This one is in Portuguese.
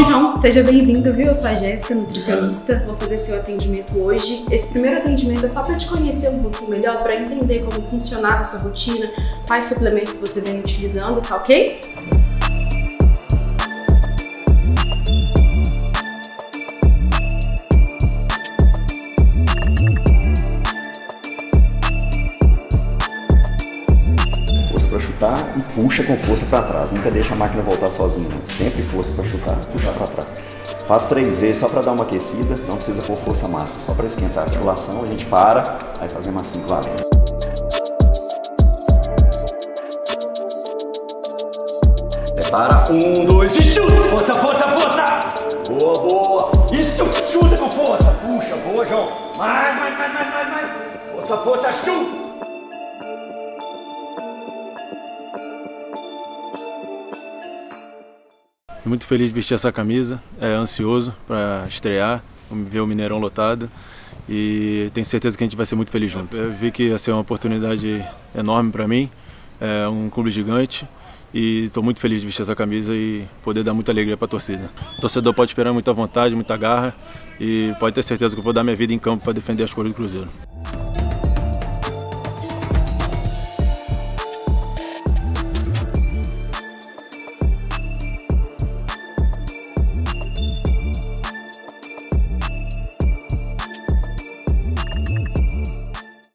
João, seja bem-vindo, viu? Eu sou a Jéssica, nutricionista. Vou fazer seu atendimento hoje. Esse primeiro atendimento é só para te conhecer um pouquinho melhor, para entender como funcionava a sua rotina, quais suplementos você vem utilizando, tá ok? Para chutar e puxa com força para trás, nunca deixa a máquina voltar sozinha, sempre força para chutar, puxar para trás. Faz 3 vezes só para dar uma aquecida, não precisa pôr força máxima, só para esquentar a articulação, a gente para, aí fazemos assim com a vez. Prepara, 1, 2 e chuta! Força, força, força! Boa, boa! Isso, chuta com força! Puxa, boa, João! Mais! Força, força, chuta! Fico muito feliz de vestir essa camisa, ansioso para estrear, ver o Mineirão lotado e tenho certeza que a gente vai ser muito feliz junto. Eu vi que ia ser uma oportunidade enorme para mim, um clube gigante e estou muito feliz de vestir essa camisa e poder dar muita alegria para a torcida. O torcedor pode esperar muita vontade, muita garra e pode ter certeza que eu vou dar minha vida em campo para defender as cores do Cruzeiro.